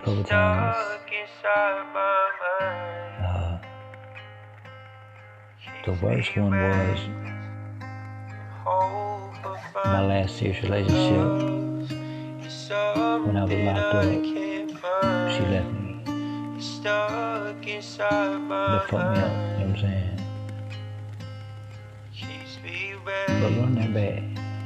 couple times. The worst one was my last serious relationship. When I was locked up, she left me. That fucked me up, you know what I'm saying? But run that back.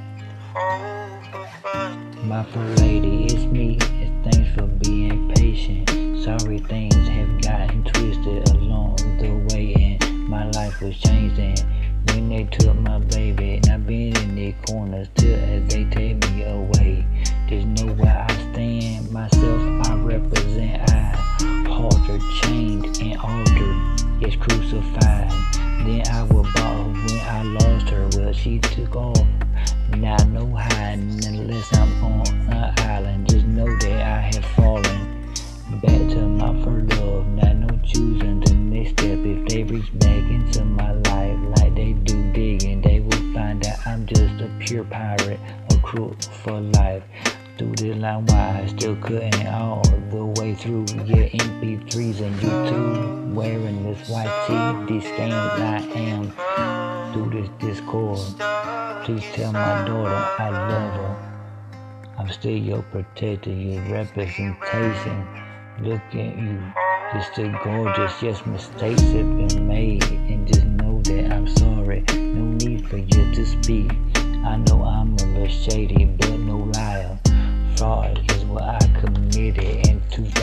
My first lady, it's me, and thanks for being patient. Sorry things have gotten twisted along the way, and my life was changing when they took my baby. And I've been in their corners till as they take me away. There's nowhere I stand, myself I represent. I haltered, chained, and altered, yes crucified. Then I was bought when I lost her. Well, she took off. Now no hiding unless I'm on an island. Just know that I have fallen back to my first love. Now no choosing the next step. If they reach back into my life like they do digging, they will find that I'm just a pure pirate, a crook for life. Through this line wide, still cutting it all the way through. Yeah, MP3s and YouTube, wearing this white tee, these scams I am through this Discord. Please tell my daughter I love her. I'm still your protector, your representation. Look at you, you're still gorgeous. Yes, mistakes have been made, and just know that I'm sorry. No need for you to speak. I know I'm a little shady, but no liar. Fraud is what I committed in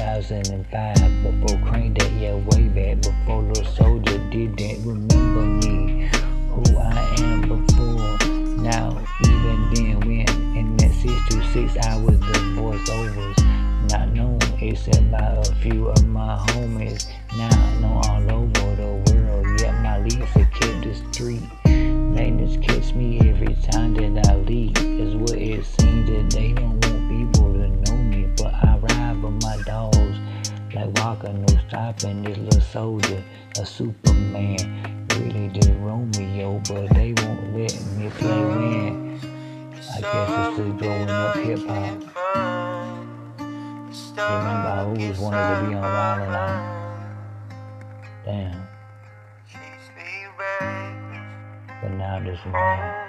2005. Before Crank that, yeah, way back. Before Little Soldier didn't remember me, who I am before. Now, even then, when in that 626, I was the voiceovers, not known except by a few of my homies. Now I know all over the world, yet my leads have kept the street. Maintenance catch me every time that I leave. Is what it seems that they don't want people to know me, but I ride with my dogs like Walker, no stopping. This little soldier, a Superman, really just Romeo, but they won't let me play when. I guess it's still growing up hip hop. Remember, I always wanted to be on Wild and Out. Damn. But now this one.